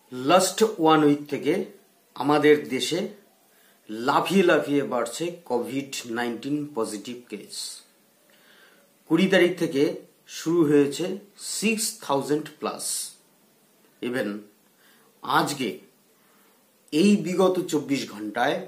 Last 1 week থেকে আমাদের দেশে লাফিয়ে লাফিয়ে বাড়ছে কোভিড-19 পজিটিভ কেস। 20 তারিখ থেকে শুরু হয়েছে 6000 প্লাস। ইভেন আজকে এই বিগত 24 ঘন্টায়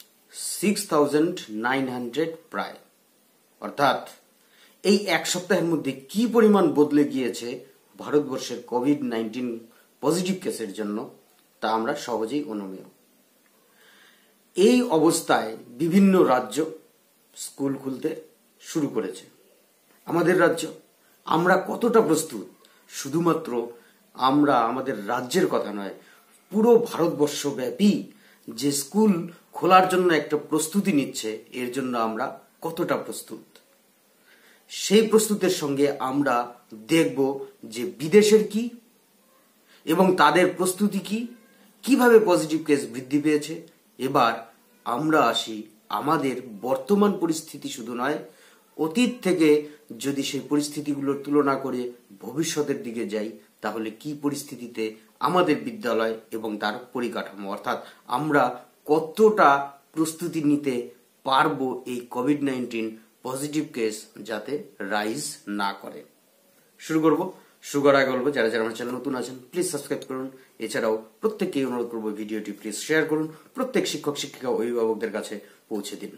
6900 প্রায়, অর্থাৎ এই এক সপ্তাহের মধ্যে কি পরিমাণ বদলে গিয়েছে ভারতবর্ষের কোভিড-19 পজিটিভ কেসের জন্য তা আমরা সহজেই অনুমেয়। এই অবস্থায় বিভিন্ন রাজ্য স্কুল খুলতে শুরু করেছে। আমাদের রাজ্য, আমরা কতটা প্রস্তুত? শুধুমাত্র আমরা আমাদের রাজ্যের কথা নয়, পুরো ভারতবর্ষব্যাপী যে স্কুল খোলার জন্য একটা প্রস্তুতি নিচ্ছে, এর জন্য আমরা কতটা প্রস্তুত? সেই প্রস্তুতের সঙ্গে আমরা দেখব যে বিদেশের কি এবং তাদের প্রস্তুতি কি, কিভাবে পজিটিভ কেস বৃদ্ধি পেয়েছে। এবার আমরা আসি আমাদের বর্তমান পরিস্থিতি শুধু নয়, অতীত থেকে যদি সেই পরিস্থিতিগুলোর তুলনা করে ভবিষ্যতের দিকে যাই, তাহলে কি পরিস্থিতিতে আমাদের বিদ্যালয় এবং তার পরিকাঠামো, অর্থাৎ আমরা কতটা প্রস্তুতি নিতে পারবো এই কোভিড-19 পজিটিভ কেস যাতে রাইজ না করে। শুরু করার আগে বলবো, যারা আমার চ্যানেল নতুন আছেন প্লিজ সাবস্ক্রাইব করুন। এছাড়াও প্রত্যেককে অনুরোধ করবো ভিডিওটি প্লিজ শেয়ার করুন, প্রত্যেক শিক্ষক শিক্ষিকা অভিভাবকদের কাছে পৌঁছে দিন।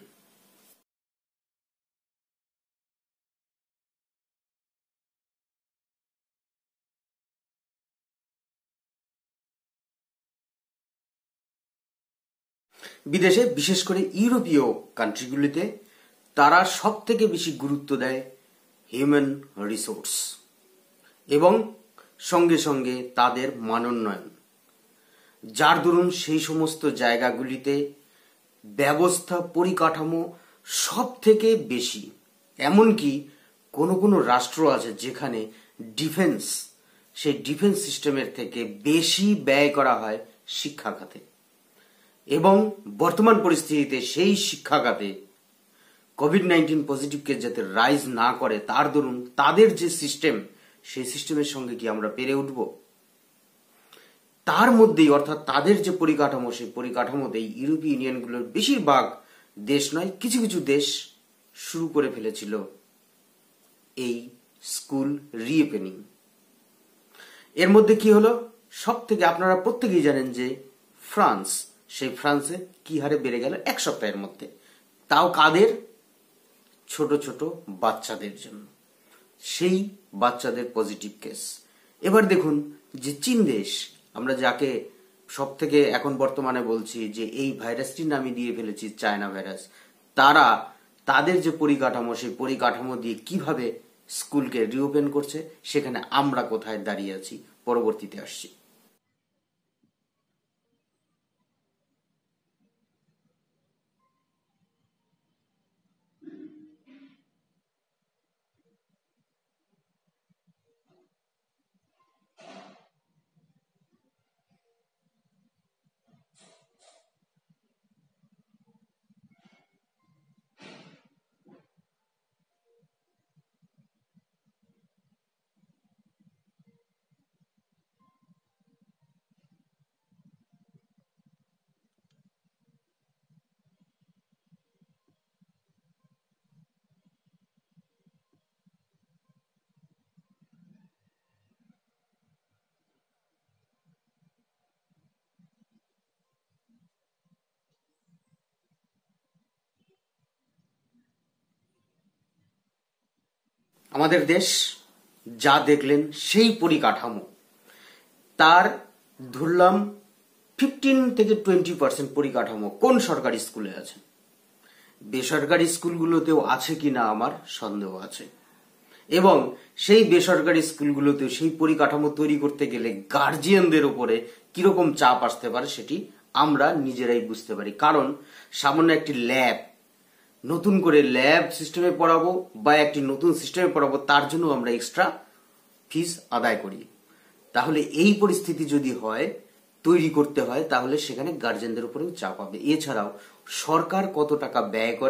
বিদেশে, বিশেষ করে ইউরোপীয় কান্ট্রিগুলিতে, তারা সব থেকে বেশি গুরুত্ব দেয় হিউম্যান রিসোর্স এবং সঙ্গে সঙ্গে তাদের মানোন্নয়ন, যার দরুন সেই সমস্ত জায়গাগুলিতে ব্যবস্থা পরিকাঠামো সব থেকে বেশি। এমনকি কোনো কোনো রাষ্ট্র আছে যেখানে সেই ডিফেন্স সিস্টেমের থেকে বেশি ব্যয় করা হয় শিক্ষা খাতে। এবং বর্তমান পরিস্থিতিতে সেই শিক্ষা খাতে কোভিড-19 পজিটিভ কেস যাতে রাইজ না করে, তার দরুন তাদের যে সিস্টেম, সেই সিস্টেমের সঙ্গে কি আমরা পেরে উঠব? তার মধ্যেই, অর্থাৎ তাদের যে পরিকাঠামো, সেই পরিকাঠামোতেই ইউরোপীয় ইউনিয়নগুলোর বেশিরভাগ দেশ নয়, কিছু কিছু দেশ শুরু করে ফেলেছিল এই স্কুল রিওপেনিং। এর মধ্যে কি হলো? সব থেকে আপনারা প্রত্যেকেই জানেন যে ফ্রান্স, সেই ফ্রান্সে কি হারে বেড়ে গেল এক সপ্তাহের মধ্যে, তাও কাদের? ছোট ছোট বাচ্চাদের জন্য, সেই বাচ্চাদের পজিটিভ কেস। এবার দেখুন যে চীন দেশ, আমরা যাকে সব থেকে এখন বর্তমানে বলছি যে এই ভাইরাসটির নামই দিয়ে ফেলেছি চায়না ভাইরাস, তাদের যে পরিকাঠামো, সেই পরিকাঠামো দিয়ে কিভাবে স্কুলকে রিওপেন করছে, সেখানে আমরা কোথায় দাঁড়িয়ে আছি পরবর্তীতে আসছি। আমাদের দেশ যা দেখলেন সেই পরিকাঠামো, তার ধরলাম 15 থেকে 20% পরিকাঠামো কোন সরকারি স্কুলে আছে। বেসরকারি স্কুলগুলোতেও আছে কিনা আমার সন্দেহ আছে। এবং সেই বেসরকারি স্কুলগুলোতেও সেই পরিকাঠামো তৈরি করতে গেলে গার্জিয়ানদের উপরে কিরকম চাপ আসতে পারে সেটি আমরা নিজেরাই বুঝতে পারি। কারণ সামান্য একটি ল্যাব, নতুন করে ল্যাব সিস্টেমে পড়াবো বা একটি নতুন সিস্টেমে পড়াবো, তার জন্য আমরা এক্সট্রা ফিস আদায় করি। তাহলে এই পরিস্থিতি যদি তৈরি করতে হয়, তাহলে সেখানে গার্জেনদের উপরেও চাপ হবে। এছাড়াও সরকার কত টাকা ব্যয় করে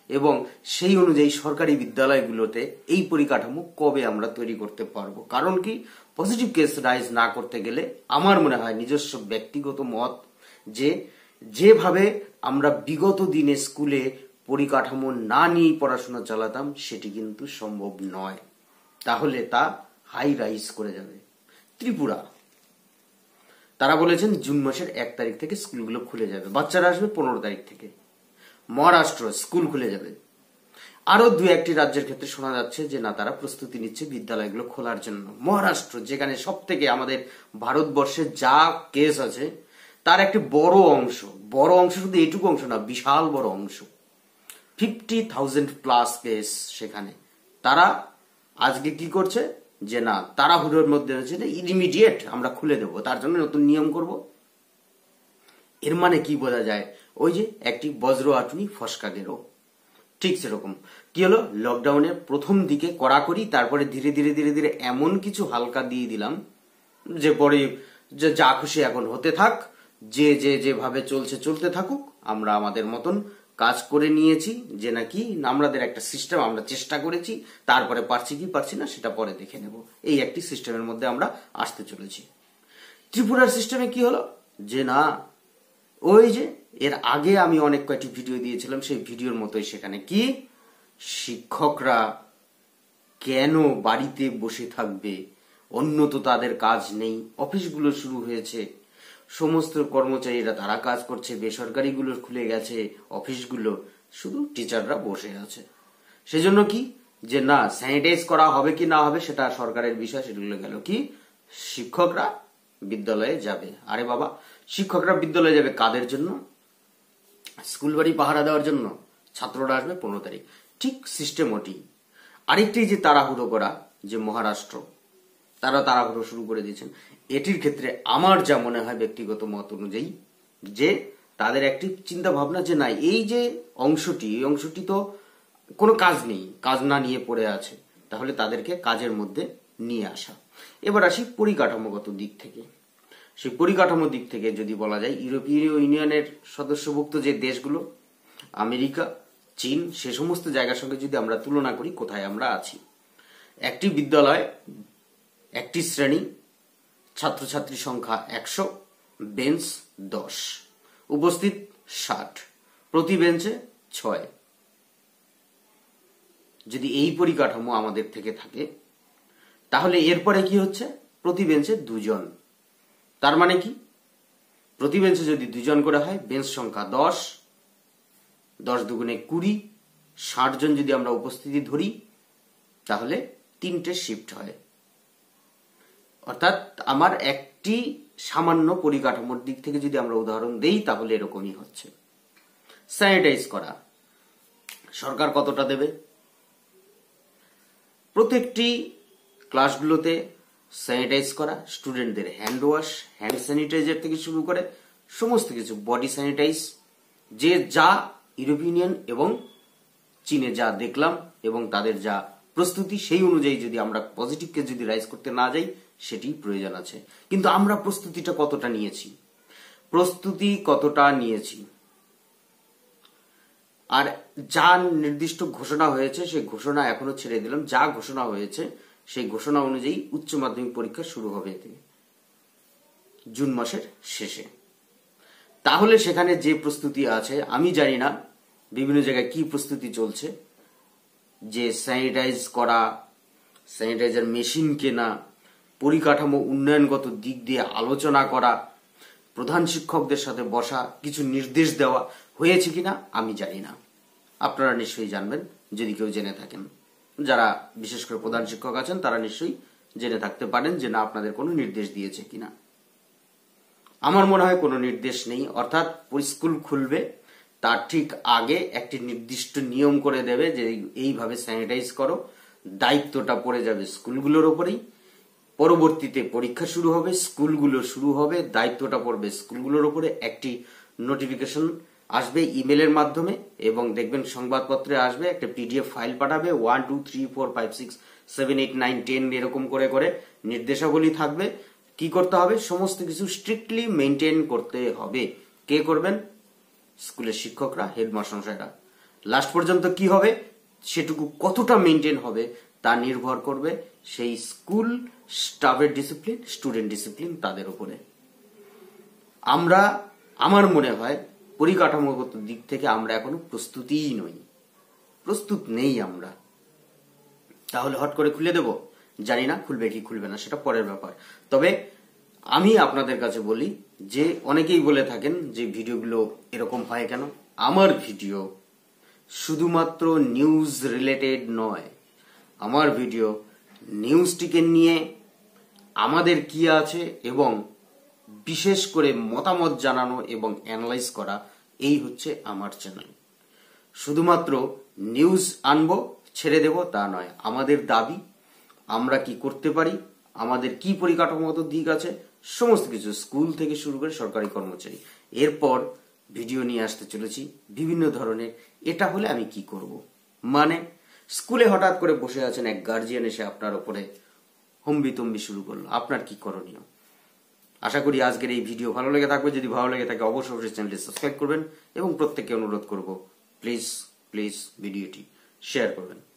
এবং সেই অনুযায়ী সরকারি বিদ্যালয়গুলোতে এই পরিকাঠামো কবে আমরা তৈরি করতে পারবো। কারণ কি, পজিটিভ কেস রাইজ না করতে গেলে আমার মনে হয় নিজস্ব ব্যক্তিগত মত যে যেভাবে আমরা বিগত দিনে স্কুলে পরিকাঠামো না নিয়ে পড়াশোনা চালাতাম সেটি কিন্তু সম্ভব নয়, তাহলে তা হাই রাইজ করে যাবে। ত্রিপুরা, তারা বলেছেন জুন মাসের 1 তারিখ থেকে স্কুলগুলো খুলে যাবে, বাচ্চারা আসবে 15 তারিখ থেকে। মহারাষ্ট্র, স্কুল খুলে যাবে। আরো 2-1টি রাজ্যের ক্ষেত্রে শোনা যাচ্ছে যে না, তারা প্রস্তুতি নিচ্ছে বিদ্যালয়গুলো খোলার জন্য। মহারাষ্ট্র, যেখানে সব থেকে আমাদের ভারতবর্ষে যা কেস আছে তার একটি বড় অংশ, শুধু এটুকু অংশ না, বিশাল বড় অংশ, 50,000+ কেস সেখানে। তারা আজকে কি করছে যে না, তাড়াহুড়োর মধ্যে হচ্ছে যে ইমিডিয়েট আমরা খুলে দেবো, তার জন্য নতুন নিয়ম করব। এর মানে কি বোঝা যায়, ওই যে একটি বজ্র আটুনি ফসকা গেল, ঠিক সেরকম। কি হলো, লকডাউনের প্রথম দিকে কড়াকড়ি, তারপরে ধীরে ধীরে ধীরে ধীরে এমন কিছু হালকা দিয়ে দিলাম যে পরে যা খুশি এখন হতে থাক, যেভাবে চলছে চলতে থাকুক, আমরা আমাদের মতন কাজ করে নিয়েছি, যে নাকি আমাদের একটা সিস্টেম আমরা চেষ্টা করেছি, তারপরে পারছি কি পারছি না সেটা পরে দেখে নেব, এই একটি সিস্টেমের মধ্যে আমরা আসতে চলেছি। ত্রিপুরার সিস্টেমে কি হলো যে না, ওই যে এর আগে আমি অনেক কয়েকটি ভিডিও দিয়েছিলাম, সেই ভিডিওর মতোই সেখানে কি, শিক্ষকরা কেন বাড়িতে বসে থাকবে, অন্য তো তাদের কাজ নেই, অফিসগুলো শুরু হয়েছে, সমস্ত কর্মচারীরা তারা কাজ করছে, বেসরকারিগুলো খুলে গেছে অফিসগুলো, শুধু টিচাররা বসে আছে। সেজন্য কি যে না, স্যানিটাইজ করা হবে কি না হবে সেটা সরকারের বিষয়, সেগুলো গেল কি, শিক্ষকরা বিদ্যালয়ে যাবে। আরে বাবা, শিক্ষকরা বিদ্যালয়ে যাবে কাদের জন্য? স্কুল বাড়ি পাহারা দেওয়ার জন্য। ছাত্ররা আসবে 15 তারিখ, ঠিক সিস্টেম ওটি। আরেকটি যে তাড়াহুড়ো করা, যে মহারাষ্ট্র, তারা তাড়াহুড়ো শুরু করে দিয়েছেন, এটির ক্ষেত্রে আমার যা মনে হয় ব্যক্তিগত মত অনুযায়ী, যে তাদের একটি চিন্তা ভাবনা যে না, এই যে অংশটি, এই অংশটি তো কোনো কাজ নেই, কাজ না নিয়ে পড়ে আছে, তাহলে তাদেরকে কাজের মধ্যে নিয়ে আসা। এবার আসি পরিকাঠামোগত দিক থেকে। সেই পরিকাঠামোর দিক থেকে যদি বলা যায়, ইউরোপীয় ইউনিয়নের সদস্যভুক্ত যে দেশগুলো, আমেরিকা, চীন, সে সমস্ত জায়গার সঙ্গে যদি আমরা তুলনা করি, কোথায় আমরা আছি। একটি বিদ্যালয়, একটি শ্রেণী, ছাত্রছাত্রী সংখ্যা 100, বেঞ্চ 10, উপস্থিত 60, প্রতি বেঞ্চে 6। যদি এই পরিকাঠামো আমাদের থেকে থাকে, তাহলে এরপরে কি হচ্ছে, প্রতি বেঞ্চে 2 জন। তার মানে কি, প্রতি বেঞ্চে যদি 2 জন করে হয়, বেঞ্চ সংখ্যা 10, 10 দুগুণে 20, 60 জন যদি আমরা উপস্থিতি ধরি, তাহলে 3টে শিফট হয়। অর্থাৎ আমার একটি সামান্য পরিকাঠামোর দিক থেকে যদি আমরা উদাহরণ দেই, তাহলে এরকমই হচ্ছে। স্যানিটাইজ করা সরকার কতটা দেবে? প্রত্যেকটি ক্লাসগুলোতে স্যানিটাইজ করা, স্টুডেন্টদের হ্যান্ড ওয়াশ, হ্যান্ড স্যানিটাইজার থেকে শুরু করে সমস্ত কিছু, বডি স্যানিটাইজ, যে যা ইউরোপিয়ান ইউনিয়ন এবং চীনে যা দেখলাম এবং তাদের যা প্রস্তুতি, সেই অনুযায়ী যদি আমরা পজিটিভকে যদি রাইজ করতে না যাই, সেটি প্রয়োজন আছে। কিন্তু আমরা প্রস্তুতিটা কতটা নিয়েছি, আর যা নির্দিষ্ট ঘোষণা হয়েছে সেই ঘোষণা এখনো ছেড়ে দিলাম, যা ঘোষণা হয়েছে সেই ঘোষণা অনুযায়ী উচ্চ মাধ্যমিক পরীক্ষা শুরু হবে জুন মাসের শেষে। তাহলে সেখানে যে প্রস্তুতি আছে, আমি জানি না বিভিন্ন জায়গায় কি প্রস্তুতি চলছে, যে স্যানিটাইজ করা, স্যানিটাইজার মেশিন কেনা, পরিকাঠামো উন্নয়নগত দিক দিয়ে আলোচনা করা, প্রধান শিক্ষকদের সাথে বসা, কিছু নির্দেশ দেওয়া হয়েছে কিনা আমি জানি না। আপনারা নিশ্চয়ই জানবেন যদি কেউ জেনে থাকেন। যারা বিশেষ করে প্রধান শিক্ষক আছেন তারা নিশ্চয়ই জেনে থাকতে পারেন যে না, আপনাদের কোনো নির্দেশ দিয়েছে কিনা। আমার মনে হয় কোনো নির্দেশ নেই। অর্থাৎ স্কুল খুলবে তার ঠিক আগে একটি নির্দিষ্ট নিয়ম করে দেবে যে এইভাবে স্যানিটাইজ করো, দায়িত্বটা পড়ে যাবে স্কুলগুলোর ওপরেই। পরবর্তীতে পরীক্ষা শুরু হবে, স্কুলগুলো শুরু হবে, দায়িত্বটা পড়বে স্কুলগুলোর ওপরে। একটি নোটিফিকেশন আসবে ইমেলের মাধ্যমে, এবং দেখবেন সংবাদপত্রে আসবে, একটা পিডিএফ ফাইল পাঠাবে, 1 2 3 4 5 6 7 8 9 10 এরকম করে করে নির্দেশাবলী থাকবে। কি করতে হবে, সমস্ত কিছু স্ট্রিক্টলি মেনটেন করতে হবে। কে করবেন? স্কুলের শিক্ষকরা, হেডমাস্টারমশাইরা। লাস্ট পর্যন্ত কি হবে সেটুকু কতটা মেনটেন হবে তা নির্ভর করবে সেই স্কুল স্টাফের ডিসিপ্লিন, স্টুডেন্ট ডিসিপ্লিন তাদের উপরে। আমরা, আমার মনে হয় পরিকাঠামোগত দিক থেকে আমরা এখনো প্রস্তুতই নই, প্রস্তুত নেই আমরা। তাহলে হট করে খুলে দেব? জানি না খুলবে কি খুলবে না, সেটা পরের ব্যাপার। তবে আমি আপনাদের কাছে বলি যে অনেকেই বলে থাকেন যে ভিডিওগুলো এরকম হয় কেন। আমার ভিডিও শুধুমাত্র নিউজ রিলেটেড নয়, আমার ভিডিও নিউজটিকে নিয়ে আমাদের কি আছে এবং বিশেষ করে মতামত জানানো এবং অ্যানালাইজ করা, এই হচ্ছে আমার চ্যানেল। শুধুমাত্র নিউজ আনবো ছেড়ে দেব তা নয়, আমাদের দাবি আমরা কি করতে পারি, আমাদের কি পরিকাঠামোগত দিক আছে, সমস্ত কিছু স্কুল থেকে শুরু করে সরকারি কর্মচারী। এরপর ভিডিও নিয়ে আসতে চলেছি বিভিন্ন ধরনের এটা হলে আমি কি করব। মানে স্কুলে হঠাৎ করে বসে আছেন, এক গার্জিয়ান এসে আপনার উপরে হম্বিতম্বি শুরু করলো, আপনার কি করণীয়। আশা করি আজকের এই ভিডিও ভালো লেগে থাকবে। যদি ভালো লেগে থাকে অবশ্যই চ্যানেলটি সাবস্ক্রাইব করবেন এবং প্রত্যেককে অনুরোধ করব প্লিজ ভিডিওটি শেয়ার করবেন।